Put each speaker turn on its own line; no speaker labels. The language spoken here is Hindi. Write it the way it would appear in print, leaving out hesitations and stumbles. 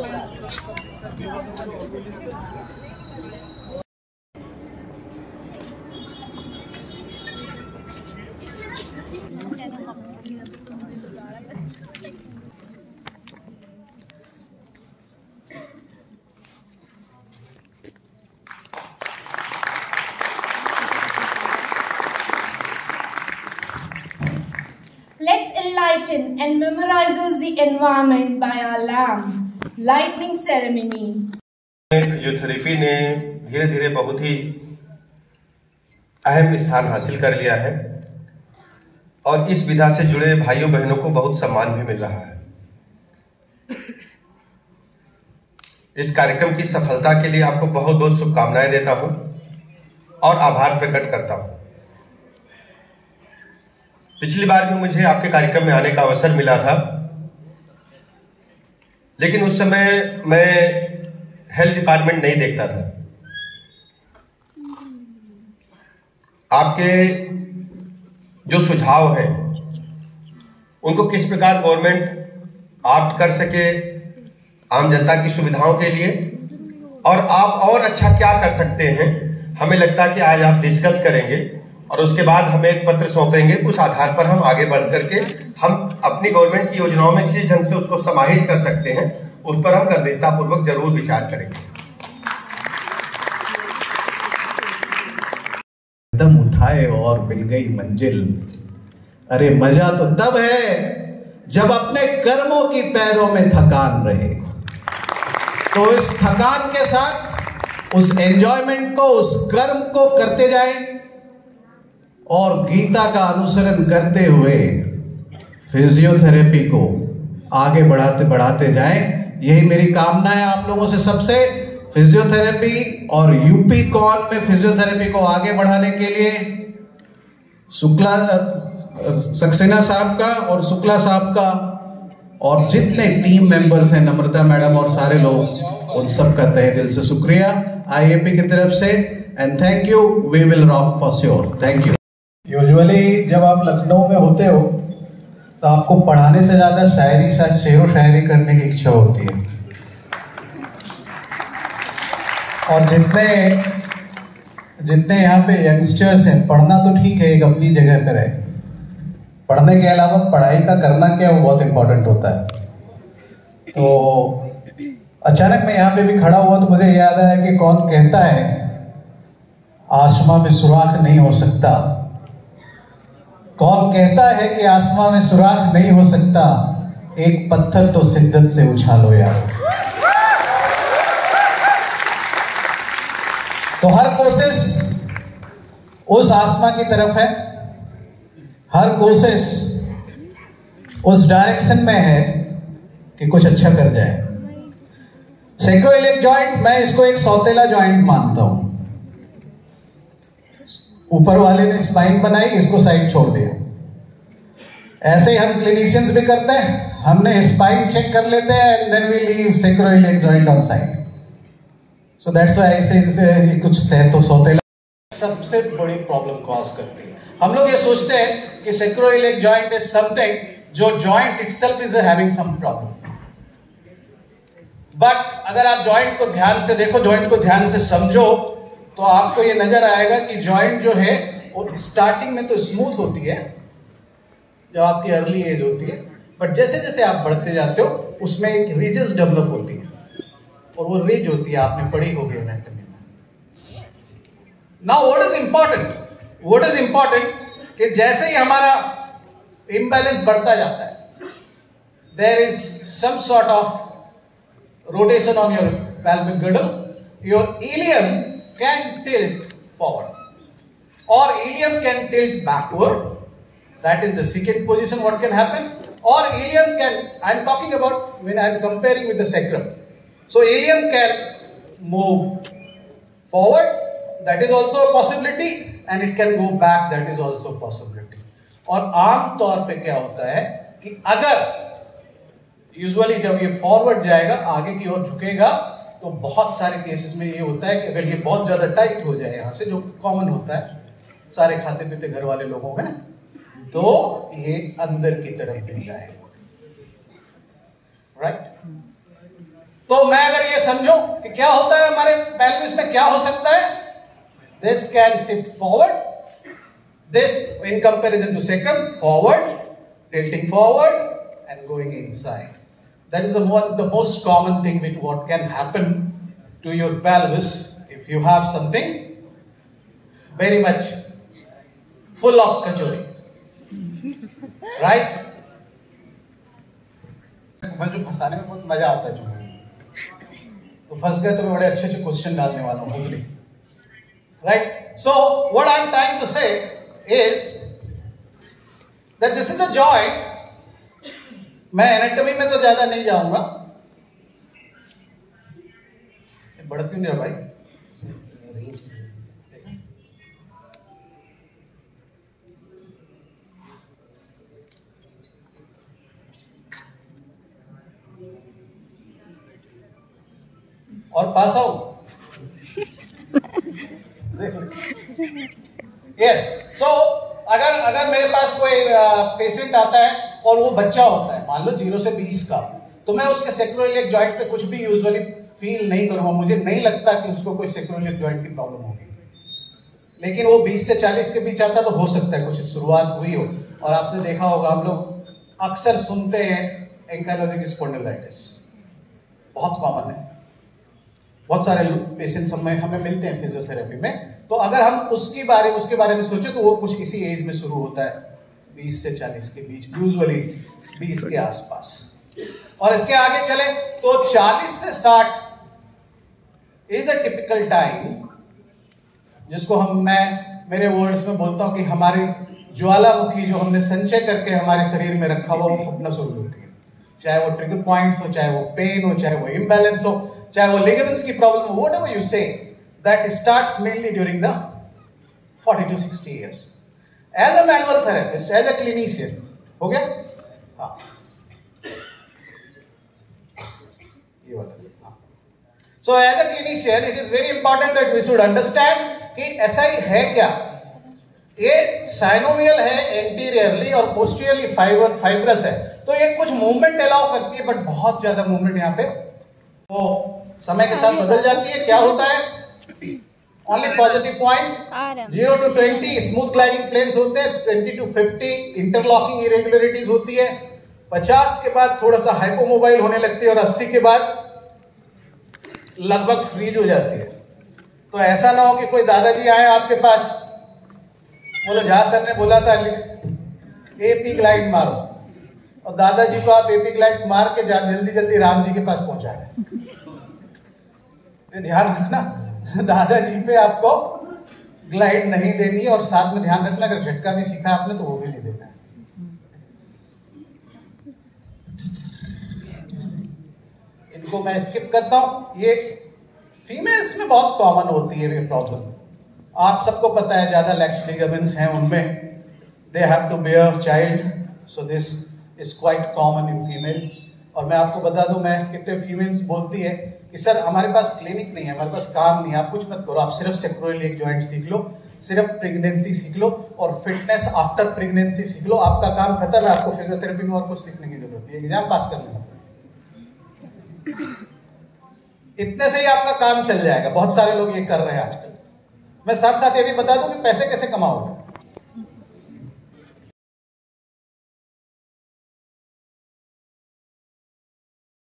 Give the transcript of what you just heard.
Let's enlighten and memorizes the environment by our lamp lightning ceremony.
Physiotherapy ने धीरे धीरे बहुत ही अहम स्थान हासिल कर लिया है और इस विधा से जुड़े भाइयों बहनों को बहुत सम्मान भी मिल रहा है। इस कार्यक्रम की सफलता के लिए आपको बहुत बहुत शुभकामनाएं देता हूं और आभार प्रकट करता हूं। पिछली बार भी मुझे आपके कार्यक्रम में आने का अवसर मिला था, लेकिन उस समय मैं हेल्थ डिपार्टमेंट नहीं देखता था। आपके जो सुझाव हैं उनको किस प्रकार गवर्नमेंट ऑप्ट कर सके आम जनता की सुविधाओं के लिए और आप और अच्छा क्या कर सकते हैं, हमें लगता है कि आज आप डिस्कस करेंगे और उसके बाद हमें एक पत्र सौंपेंगे। उस आधार पर हम आगे बढ़ करके हम अपनी गवर्नमेंट की योजनाओं में किस ढंग से उसको समाहित कर सकते हैं उस पर हम गंभीरतापूर्वक जरूर विचार करेंगे।
कदम उठाए और मिल गई मंजिल। अरे मजा तो तब है जब अपने कर्मों की पैरों में थकान रहे। तो इस थकान के साथ उस एंजॉयमेंट को, उस कर्म को करते जाएं और गीता का अनुसरण करते हुए फिजियोथेरेपी को आगे बढ़ाते बढ़ाते जाएं। यही मेरी कामना है आप लोगों से सबसे। फिजियोथेरेपी और यूपी कॉन में फिजियोथेरेपी को आगे बढ़ाने के लिए सक्सेना साहब का और शुक्ला साहब का और जितने टीम मेंबर्स हैं, नम्रता मैडम और सारे लोग, उन सब का तहे दिल से शुक्रिया आईएपी की तरफ से। And thank you, we will rock for sure. Thank you.
Usually जब आप लखनऊ में होते हो तो आपको पढ़ाने से ज्यादा शायरी, शेरो शायरी करने की इच्छा होती है। और जितने यहाँ पे यंगस्टर्स हैं, पढ़ना तो ठीक है, एक अपनी जगह पर है, पढ़ने के अलावा पढ़ाई का करना क्या वो बहुत इंपॉर्टेंट होता है। तो अचानक मैं यहाँ पे भी खड़ा हुआ तो मुझे याद आया कि कौन कहता है आसमां में सुराख नहीं हो सकता। कौन कहता है कि आसमां में सुराख नहीं हो सकता, एक पत्थर तो शिद्दत से उछालो यार। तो हर कोशिश उस आसमां की तरफ है, हर कोशिश उस डायरेक्शन में है कि कुछ अच्छा कर जाए। सैक्रोइलियक जॉइंट, मैं इसको एक सौतेला जॉइंट मानता हूं। ऊपर वाले ने स्पाइन बनाई, इसको साइड छोड़ दिया। ऐसे ही हम क्लिनिशियंस भी करते हैं, हमने स्पाइन चेक कर लेते हैं and then we leave sacroiliac joint on side. So that's why I say कुछ तो सौतेला सबसे बड़ी प्रॉब्लम कॉज करती है। हम लोग ये सोचते हैं कि सैक्रोइलियक जॉइंट इज समथिंग जो joint itself is having some problem. But अगर आप जॉइंट को ध्यान से देखो, जॉइंट को ध्यान से समझो, तो आपको ये नजर आएगा कि जॉइंट जो है वो स्टार्टिंग में तो स्मूथ होती है जब आपकी अर्ली एज होती है, बट जैसे जैसे आप बढ़ते जाते हो उसमें एक रिजेस डेवलप होती है और वो रिज होती है, आपने पढ़ी होगी एनाटॉमी में। नाउ व्हाट इज इंपॉर्टेंट कि जैसे ही हमारा इम्बैलेंस बढ़ता जाता है, there is some sort of rotation on your pelvic girdle, your ilium can tilt forward or ilium can tilt backward. That is the second position what can happen. Or ilium can, I am talking about when I am comparing with the sacrum. So ilium can move forward, that is also a possibility, and it can go back, that is also a possibility. और आम तौर पे क्या होता है कि अगर यूजुअली जब ये फॉरवर्ड जाएगा, आगे की ओर झुकेगा, तो बहुत सारे केसेस में ये होता है कि अगर ये बहुत ज्यादा टाइट हो जाए यहां से, जो कॉमन होता है सारे खाते पीते घर वाले लोगों में, तो ये अंदर की तरफ गिर जाएगा, राइट। तो मैं अगर ये समझूं कि क्या होता है हमारे पेल्विस में, क्या हो सकता है, this can sit forward, this in comparison to second forward, tilting forward and going inside. That is the most common thing with what can happen to your pelvis if you have something very much full of kachori, right? मुझे फंसाने में बहुत मजा आता है, तो फंस गए तो मैं बड़े अच्छे अच्छे क्वेश्चन डालने वाला हूँ, hopefully, right? So what I'm trying to say is that this is a joint. मैं एनाटॉमी में तो ज्यादा नहीं जाऊंगा, बढ़ क्यों नहीं रहा भाई, और पास आओ, यस। सो अगर मेरे पास कोई पेशेंट आता है और वो बच्चा होता है, मान लो 0 से 20 का, तो मैं उसके सेक्रोइलियक जॉइंट पे कुछ भी यूजुअली फील नहीं करूंगा, मुझे नहीं लगता कि उसको कोई सेक्रोइलियक जॉइंट की प्रॉब्लम होगी। लेकिन वो 20 से 40 के बीच आता तो हो सकता है कुछ शुरुआत हुई हो। और आपने देखा होगा, हम लोग अक्सर सुनते हैं एंकाइलोजिंग स्पॉन्डिलाइटिस, बहुत कॉमन है, बहुत सारे पेशेंट्स हमें मिलते हैं फिजियोथेरेपी में। तो अगर हम उसके बारे में सोचे तो वो कुछ इसी एज में शुरू होता है, 20 से 40 के बीच, यूजुअली 20 के आसपास। और इसके आगे चले तो 40 से 60 इज अ टिपिकल टाइम, जिसको मैं मेरे वर्ड्स में बोलता हूं कि हमारी ज्वालामुखी जो हमने संचय करके हमारे शरीर में रखा हुआ वो फटना शुरू होती है। चाहे वो ट्रिगर पॉइंट्स हो, चाहे वो पेन हो, चाहे वो इम्बैलेंस हो, चाहे वो लिगामेंट्स की प्रॉब्लम हो, whatever you say, that starts mainly during the 40 to 60 years. As a manual therapist, as a clinician, हो गया? हाँ, ये वाला। हाँ। So as a clinician, it is very important that we should understand कि SI है क्या? ये साइनोवियल है एंटीरियरली और पोस्टीरियरली फाइब्रस है, तो ये कुछ मूवमेंट अलाउ करती है, बट बहुत ज्यादा मूवमेंट यहाँ पे वो समय के साथ बदल जाती है। क्या होता है? Only positive points, 0 to 20 smooth gliding planes होते हैं, 20 to 50 इंटरलॉकिंग इरेगुलरिटीज होती है, 50 के बाद थोड़ा सा हाइपोमोबाइल होने लगती है और 80 के बाद लगभग फ्रीज हो जाती है। तो ऐसा ना हो कि कोई दादाजी आए आपके पास, बोलो झा सर ने बोला था एपी ग्लाइड मारो, और दादाजी को आप एपी ग्लाइड मार के जल्दी जल्दी राम जी के पास पहुंचाए। ध्यान रखना, दादाजी पे आपको ग्लाइड नहीं देनी है, और साथ में ध्यान रखना अगर झटका भी सीखा आपने तो वो भी नहीं देना है। इनको मैं स्किप करता हूं। ये फीमेल्स में बहुत कॉमन होती है ये प्रॉब्लम, आप सबको पता है, ज्यादा लैक्स लिगामेंट्स हैं उनमें, they have to bear child, so this is quite common in females. और मैं आपको बता दूं, मैं कितने फीमेल्स बोलती है कि सर हमारे पास क्लिनिक नहीं है, हमारे पास काम नहीं है, आप कुछ मत करो, आप सिर्फ सेक्रोइलियक जॉइंट सीख लो, सिर्फ प्रेगनेंसी सीख लो और फिटनेस आफ्टर प्रेगनेंसी सीख लो, आपका काम खत्म है, आपको फिजियोथेरेपी में और कुछ सीखने की जरूरत है, एग्जाम पास कर लेना, इतने से ही आपका काम चल जाएगा। बहुत सारे लोग ये कर रहे हैं आजकल। मैं साथ साथ ये भी बता दूं कि पैसे कैसे कमाओगे।